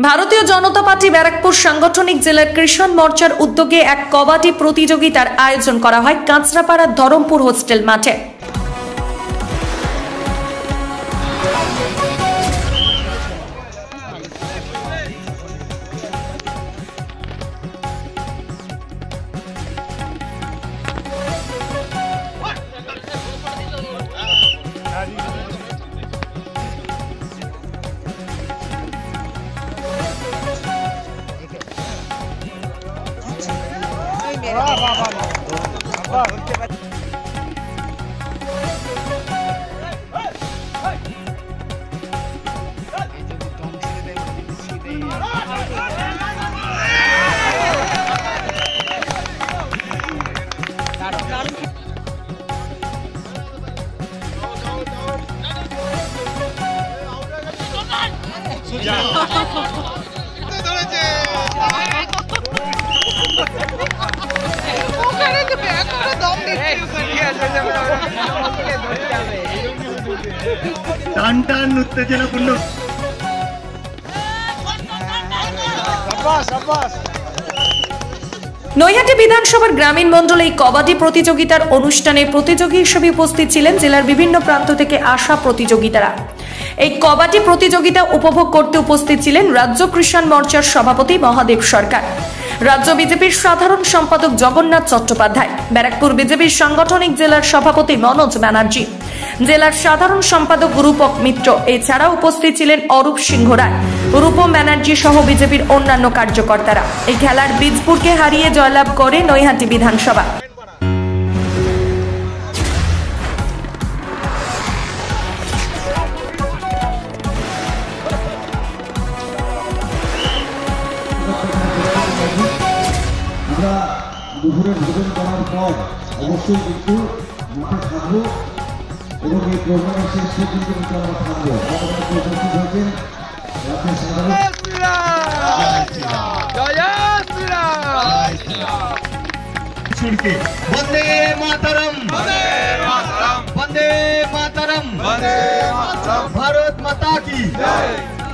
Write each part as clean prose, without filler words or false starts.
ভারতীয় জনতা পার্টি ব্যারাকপুর সাংগঠনিক জেলার কৃষণ মোর্চার উদ্যোগে এক কবাডি প্রতিযোগিতার আয়োজন করা হয় কাঁচরাপাড়ার ধরমপুর হোস্টেল মাঠে। নৈহাটি বিধানসভার গ্রামীণ মণ্ডলে এই কবাডি প্রতিযোগিতার অনুষ্ঠানে প্রতিযোগী হিসেবে উপস্থিত ছিলেন জেলার বিভিন্ন প্রান্ত থেকে আসা প্রতিযোগিতারা। এই কবাডি প্রতিযোগিতা উপভোগ করতে উপস্থিত ছিলেন রাজ্য কৃষণ মোর্চার সভাপতি মহাদেব সরকার, রাজ্য বিজেপির সাধারণ সম্পাদক জগন্নাথ চট্টোপাধ্যায়, ব্যারাকপুর বিজেপির সাংগঠনিক জেলার সভাপতি মনোজ ব্যানার্জি, জেলার সাধারণ সম্পাদক রূপক মিত্র, এছাড়া উপস্থিত ছিলেন অরূপ সিংহ রায়, রূপম ব্যানার্জি সহ বিজেপির অন্যান্য কার্যকর্তারা। এই খেলার বীজপুরকে হারিয়ে জয়লাভ করে নৈহাটি বিধানসভা। আমরা দুপুরের ভোজন করার পর অবশ্যই কিন্তু মাঠে থাকবো এবং এই প্রোগ্রামের শেষ পর্যন্ত কিন্তু আমরা থাকবো। আমাদের উপস্থিত হয়েছেন রাজ্যের সাধারণ বন্দে মাতরম, বন্দে মাতরম, ভারত মাতা কি জয়।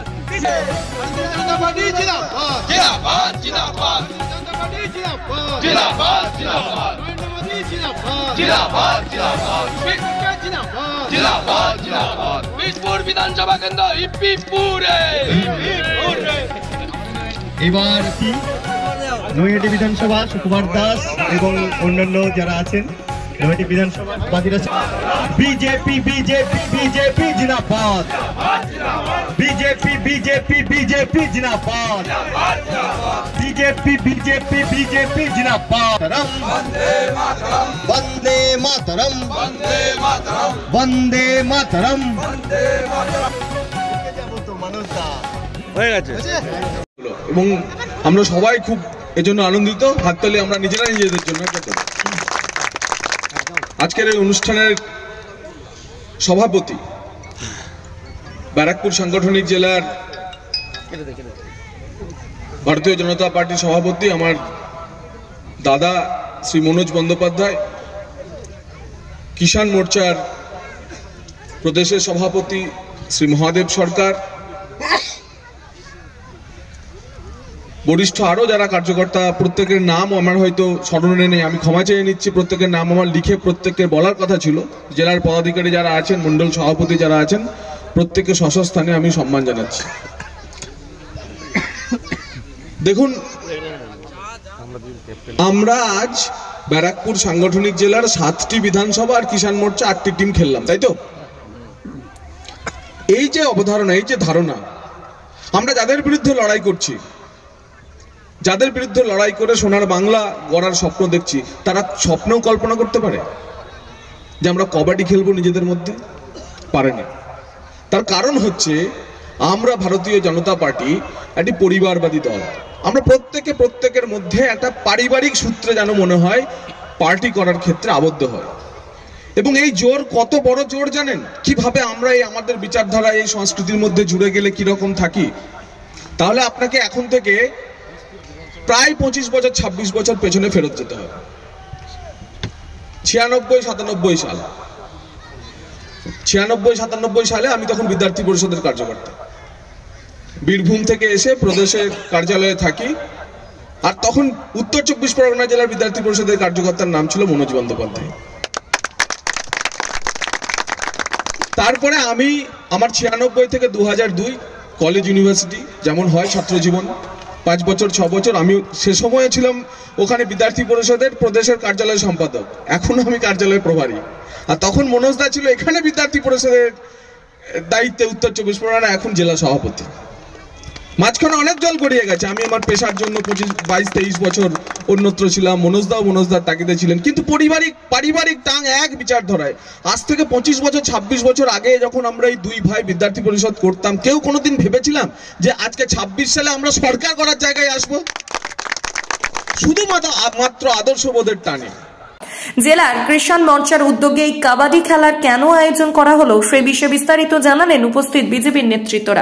জিন্দাবাদ জিন্দাবাদ জিন্দাবাদ জিন্দাবাদ জিন্দাবাদ জিন্দাবাদ জিন্দাবাদ বীজপুর বিধানসভা কেন্দ্র ইপিপুরে। এবার নৈহাটি বিধানসভা সুকুমার দাস এবং অন্যান্য যারা আছেন নৈহাটি বিধানসভা বিজেপি বিজেপি বিজেপি জিন্দাবাদ, বিজেপি বিজেপি বিজেপি জিন্দাবাদ, বিজেপি বিজেপি বিজেপি জিন্দাবাদ। বন্দে মাতরম, বন্দে মাতরম, বন্দে মাতরম, বন্দে মাতরম। হয়ে গেছে এবং আমরা সবাই খুব এজন্য আনন্দিত। হাততালি আমরা নিজেরা নিজেদের জন্য। আজকের এই অনুষ্ঠানের সভাপতি ব্যারাকপুর সাংগঠনিক জেলার ভারতীয় জনতা পার্টির সভাপতি আমার দাদা শ্রী মনোজ বন্দ্যোপাধ্যায়, কিষাণ মোর্চার প্রদেশের সভাপতি শ্রী মহাদেব সরকার, বরিষ্ঠ আরো যারা কার্যকর্তা, প্রত্যেকের নাম আমার হয়তো স্মরণে নেই, আমি ক্ষমা চেয়ে নিচ্ছি। প্রত্যেকের নাম আমার লিখে প্রত্যেকের বলার কথা ছিল। জেলার পদাধিকারী যারা আছেন, মন্ডল সভাপতি যারা আছেন, প্রত্যেককে স্বস্থানে আমি সম্মান জানাচ্ছি। দেখুন, আমরা আজ ব্যারাকপুর সাংগঠনিক জেলার 7টি বিধানসভা আর কিষাণ মোর্চা 8টি টিম খেললাম, তাই তো? এই যে অবধারণা, এই যে ধারণা, আমরা যাদের বিরুদ্ধে লড়াই করছি, যাদের বিরুদ্ধে লড়াই করে সোনার বাংলা গড়ার স্বপ্ন দেখছি, তারা স্বপ্নেও কল্পনা করতে পারে যে আমরা কবাডি খেলবো নিজেদের মধ্যে? পারেনি। তার কারণ হচ্ছে আমরা ভারতীয় জনতা পার্টি একটি পরিবারবাদী দল। আমরা প্রত্যেকে প্রত্যেকের মধ্যে একটা পারিবারিক সূত্রে যেন মনে হয় পার্টি করার ক্ষেত্রে আবদ্ধ হয়। এবং এই জোর কত বড় জোর জানেন? কিভাবে আমরা এই আমাদের বিচারধারা, এই সংস্কৃতির মধ্যে জুড়ে গেলে কিরকম থাকি? তাহলে আপনাকে এখন থেকে প্রায় 25 বছর 26 বছর পেছনে ফেরত যেতে হবে। 96-97 সাল, 96-97 সালে আমি তখন বিদ্যার্থী পরিষদের কার্যকর্তা। বীরভূম থেকে এসে প্রদেশের কার্যালয়ে থাকি। আর তখন উত্তর 24 পরগনা জেলার বিদ্যার্থী পরিষদের কার্যকর্তার নাম ছিল মনোজ বন্দ্যোপাধ্যায়। তারপরে আমি আমার 96 থেকে 2002 কলেজ ইউনিভার্সিটি যেমন হয় ছাত্র জীবন 5 বছর 6 বছর, আমি সে সময়ে ছিলাম ওখানে বিদ্যার্থী পরিষদের প্রদেশের কার্যালয় সম্পাদক, এখনো আমি কার্যালয় প্রভারী। আর তখন মনোজদা ছিল এখানে বিদ্যার্থী পরিষদের দায়িত্বে উত্তর 24 পরগনা, এখন জেলা সভাপতি। মাঝখানে অনেক জল গড়িয়ে গেছে, আমি আমার পেশার জন্য 22-23 বছর অন্যত্র ছিলাম, মনোজদার তাগিদে ছিলেন, কিন্তু পারিবারিক টাং এক বিচার ধরায়। আজ থেকে 25 বছর 26 বছর আগে যখন আমরা এই দুই ভাই বিদ্যার্থী পরিষদ করতাম, কেউ কোনোদিন ভেবেছিলাম যে আজকে 26 সালে আমরা সরকার করার জায়গায় আসবো? শুধুমাত্র আদর্শবোধের টানে। জেলার কৃষাণ মঞ্চের উদ্যোগে এই কাবাডি খেলার কেন আয়োজন করা হলো সেই বিষয়ে বিস্তারিত জানালেন উপস্থিত বিজেপির নেতৃত্বরা।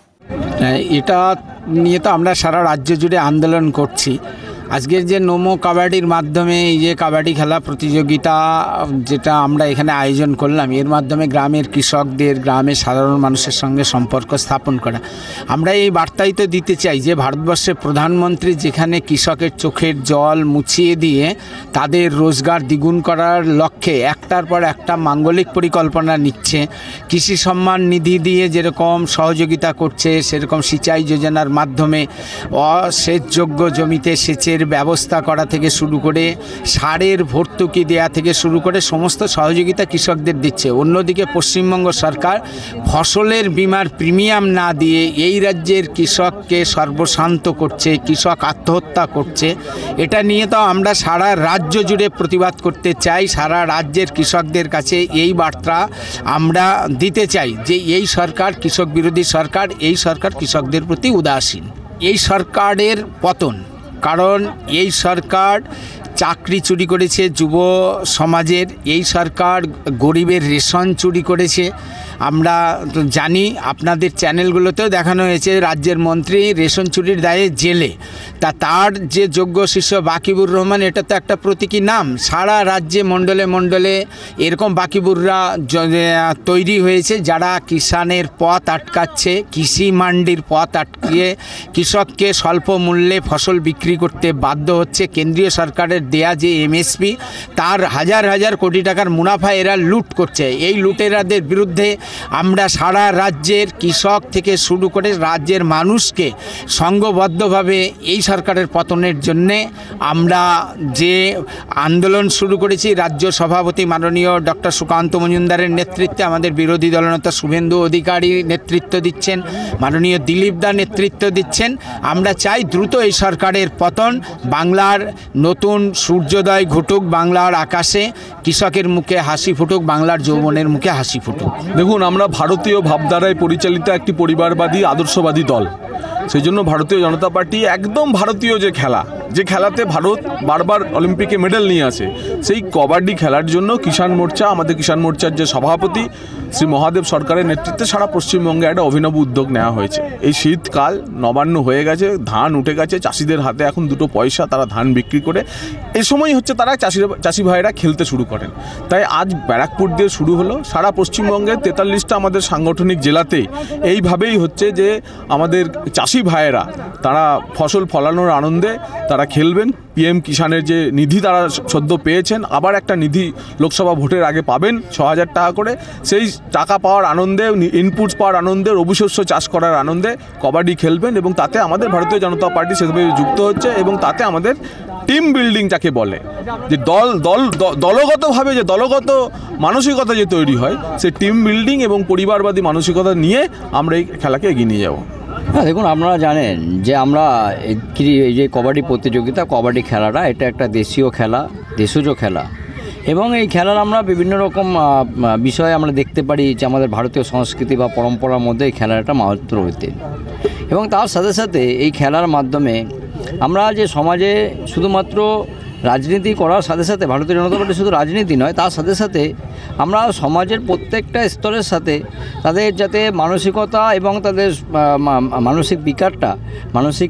এটা নিয়ে তো আমরা সারা রাজ্য জুড়ে আন্দোলন করছি। আজকের যে নমো কাবাডির মাধ্যমে এই যে কাবাডি খেলা প্রতিযোগিতা যেটা আমরা এখানে আয়োজন করলাম, এর মাধ্যমে গ্রামের কৃষকদের, গ্রামের সাধারণ মানুষের সঙ্গে সম্পর্ক স্থাপন করা। আমরা এই বার্তাই তো দিতে চাই যে ভারতবর্ষের প্রধানমন্ত্রী যেখানে কৃষকের চোখের জল মুছিয়ে দিয়ে তাদের রোজগার দ্বিগুণ করার লক্ষ্যে একটার পর একটা মাঙ্গলিক পরিকল্পনা নিচ্ছে, কৃষি সম্মান নিধি দিয়ে যেরকম সহযোগিতা করছে, সেরকম সিঁচাই যোজনার মাধ্যমে অসেচযোগ্য জমিতে সেচের ব্যবস্থা করা থেকে শুরু করে সারের ভর্তুকি দেয়া থেকে শুরু করে সমস্ত সহযোগিতা কৃষকদের দিচ্ছে। অন্যদিকে পশ্চিমবঙ্গ সরকার ফসলের বীমার প্রিমিয়াম না দিয়ে এই রাজ্যের কৃষককে সর্বশান্ত করছে, কৃষক আত্মহত্যা করছে। এটা নিয়ে তো আমরা সারা রাজ্য জুড়ে প্রতিবাদ করতে চাই। সারা রাজ্যের কৃষকদের কাছে এই বার্তা আমরা দিতে চাই যে এই সরকার কৃষক বিরোধী সরকার, এই সরকার কৃষকদের প্রতি উদাসীন। এই সরকারের পতন, কারণ এই সরকার চাকরি চুরি করেছে যুব সমাজের, এই সরকার গরিবের রেশন চুরি করেছে। আমরা জানি, আপনাদের চ্যানেলগুলোতেও দেখানো হয়েছে রাজ্যের মন্ত্রী রেশন চুরির দায়ে জেলে। তার যে যোগ্য শিষ্য বাকিবুর রহমান, এটা তো একটা প্রতীকী নাম। সারা রাজ্যে মণ্ডলে মণ্ডলে এরকম বাকিবুররা তৈরি হয়েছে যারা কিষানের পথ আটকাচ্ছে, কৃষি মান্ডির পথ আটকিয়ে কৃষককে স্বল্প মূল্যে ফসল বিক্রি করতে বাধ্য হচ্ছে। কেন্দ্রীয় সরকারের দেয়া যে এমএসপি, তার হাজার হাজার কোটি টাকার মুনাফা এরা লুট করছে। এই লুটেরাদের বিরুদ্ধে আমরা সারা রাজ্যের কৃষক থেকে শুরু করে রাজ্যের মানুষকে সংঘবদ্ধভাবে এই সরকারের পতনের জন্যে আমরা যে আন্দোলন শুরু করেছি, রাজ্য সভাপতি মাননীয় ডক্টর সুকান্ত মজুমদারের নেতৃত্বে, আমাদের বিরোধী দলনেতা শুভেন্দু অধিকারী নেতৃত্ব দিচ্ছেন, মাননীয় দিলীপ দা নেতৃত্ব দিচ্ছেন। আমরা চাই দ্রুত এই সরকারের পতন, বাংলার নতুন সূর্যোদয় ঘটুক, বাংলার আকাশে কৃষকের মুখে হাসি ফুটুক, বাংলার যৌবনের মুখে হাসি ফুটুক। দেখুন, আমরা ভারতীয় ভাবধারায় পরিচালিত একটি পরিবারবাদী আদর্শবাদী দল। সেই জন্য ভারতীয় জনতা পার্টি একদম ভারতীয় যে খেলা, যে খেলাতে ভারত বারবার অলিম্পিকে মেডেল নিয়ে আসে, সেই কবাডি খেলার জন্য কিষাণ মোর্চা, আমাদের কিষাণ মোর্চার যে সভাপতি শ্রী মহাদেব সরকারের নেতৃত্বে সারা পশ্চিমবঙ্গে একটা অভিনব উদ্যোগ নেওয়া হয়েছে। এই শীতকাল নবান্ন হয়ে গেছে, ধান উঠে গেছে, চাষিদের হাতে এখন দুটো পয়সা, তারা ধান বিক্রি করে এই সময় হচ্ছে তারা চাষি ভাইয়েরা খেলতে শুরু করেন। তাই আজ ব্যারাকপুর দিয়ে শুরু হলো, সারা পশ্চিমবঙ্গের 43টা আমাদের সাংগঠনিক জেলাতেই এইভাবেই হচ্ছে যে আমাদের চাষি ভাইয়েরা তারা ফসল ফলানোর আনন্দে তারা খেলবেন। পিএম কিষাণের যে নিধি তারা সদ্য পেয়েছেন, আবার একটা নিধি লোকসভা ভোটের আগে পাবেন 6,000 টাকা করে। সেই টাকা পাওয়ার আনন্দে, ইনপুটস পাওয়ার আনন্দে, রবি শস্য চাষ করার আনন্দে কবাডি খেলবেন এবং তাতে আমাদের ভারতীয় জনতা পার্টি সেভাবে যুক্ত হচ্ছে এবং তাতে আমাদের টিম বিল্ডিং যাকে বলে, যে দলগতভাবে যে দলগত মানসিকতা যে তৈরি হয়, সেই টিম বিল্ডিং এবং পরিবারবাদী মানসিকতা নিয়ে আমরা এই খেলাকে এগিয়ে নিয়ে যাব। হ্যাঁ, দেখুন, আপনারা জানেন যে আমরা এই যে কবাডি প্রতিযোগিতা, কবাডি খেলাটা এটা একটা দেশীয় খেলা, দেশজ খেলা, এবং এই খেলার আমরা বিভিন্ন রকম বিষয়ে আমরা দেখতে পারি যে আমাদের ভারতীয় সংস্কৃতি বা পরম্পরার মধ্যে এই খেলাটা মাহাত্ম্য রয়েছে। এবং তার সাথে সাথে এই খেলার মাধ্যমে আমরা যে সমাজে শুধুমাত্র রাজনীতি করার সাথে সাথে, ভারতীয় জনতা পার্টি শুধু রাজনীতি নয়, তার সাথে সাথে আমরা সমাজের প্রত্যেকটা স্তরের সাথে তাদের যাতে মানসিকতা এবং তাদের মানসিক বিকারটা, মানসিক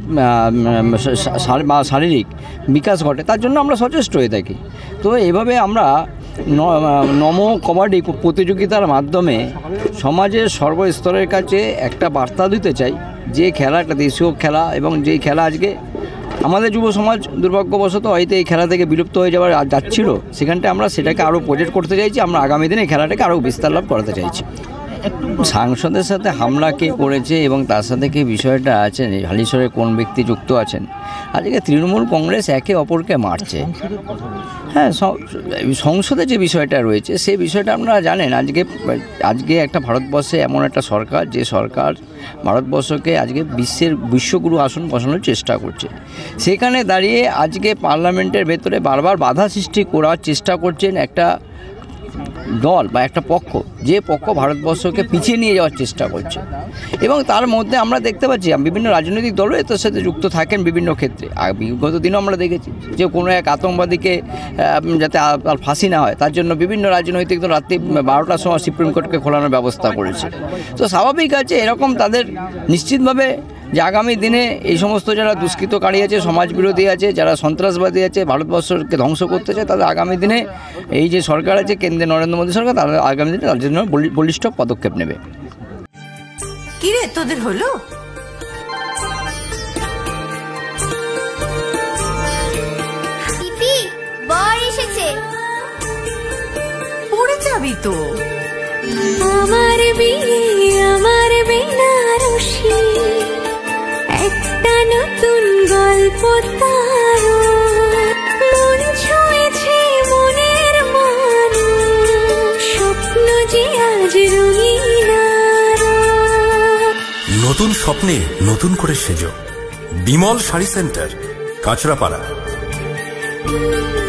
শারীরিক বিকাশ ঘটে, তার জন্য আমরা সচেষ্ট হয়ে থাকি। তো এভাবে আমরা নমো কবাডি প্রতিযোগিতার মাধ্যমে সমাজের সর্বস্তরের কাছে একটা বার্তা দিতে চাই যে খেলা একটা দেশীয় খেলা, এবং যেই খেলা আজকে আমাদের যুব সমাজ দুর্ভাগ্যবশত হয়তো এই খেলা থেকে বিলুপ্ত হয়ে যাওয়ার যাচ্ছিল, সেখানটা আমরা সেটাকে আরও প্রজেক্ট করতে চাইছি। আমরা আগামী দিনে এই খেলাটাকে আরও বিস্তার লাভ করাতে চাইছি। সাংসদের সাথে হামলা কে করেছে এবং তার সাথে কি বিষয়টা আছে, হালিশহরে কোন ব্যক্তি যুক্ত আছেন, আজকে তৃণমূল কংগ্রেস একে অপরকে মারছে। হ্যাঁ, সংসদে যে বিষয়টা রয়েছে সেই বিষয়টা আপনারা জানেন। আজকে একটা ভারতবর্ষে এমন একটা সরকার, যে সরকার ভারতবর্ষকে আজকে বিশ্বগুরু আসন বসানোর চেষ্টা করছে। সেখানে দাঁড়িয়ে আজকে পার্লামেন্টের ভেতরে বারবার বাধা সৃষ্টি করার চেষ্টা করছেন একটা দল বা একটা পক্ষ, যে পক্ষ ভারতবর্ষকে পিছিয়ে নিয়ে যাওয়ার চেষ্টা করছে। এবং তার মধ্যে আমরা দেখতে পাচ্ছি বিভিন্ন রাজনৈতিক দলও এর সাথে যুক্ত থাকেন বিভিন্ন ক্ষেত্রে। আর বিগত দিনও আমরা দেখেছি যে কোনো এক আতঙ্কবাদীকে যাতে আর ফাঁসি না হয় তার জন্য বিভিন্ন রাজনৈতিক দল রাত্রি 12টার সময় সুপ্রিম কোর্টকে খোলানোর ব্যবস্থা করেছে। তো স্বাভাবিক আছে এরকম তাদের নিশ্চিতভাবে যে আগামী দিনে এই সমস্ত যারা দুষ্কৃতকারী আছে, সমাজবিরোধী আছে, যারা সন্ত্রাসবাদী আছে, ভারতবর্ষকে ধ্বংস করতে চায়, তাদের আগামী দিনে এই যে সরকার আছে কেন্দ্রে নরেন্দ্র মোদী সরকার, তাদের আগামী দিনে তাদের জন্য বলিষ্ঠ পদক্ষেপ নেবে। কি রে তোদের হলো? এসেছে, পড়ে যাবি তো। আমার বিয়ে, আমার বেনারসি, একটা নতুন গল্প তার, মন ছুঁয়েছে মনের মানুষ, স্বপ্ন যে আজ রঙিন। নতুন স্বপ্নে নতুন করে সেজো, বিমল শাড়ি সেন্টার, কাঁচরাপাড়া।